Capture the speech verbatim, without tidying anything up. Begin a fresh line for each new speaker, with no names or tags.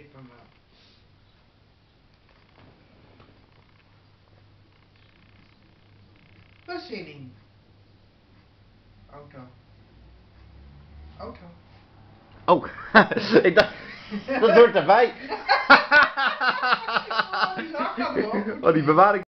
knip hem wel. Bezinning. Auto. Auto.
Oh, ik dacht, dat hoort erbij.
Oh, die lach gaat erop.
Oh, die bewaring.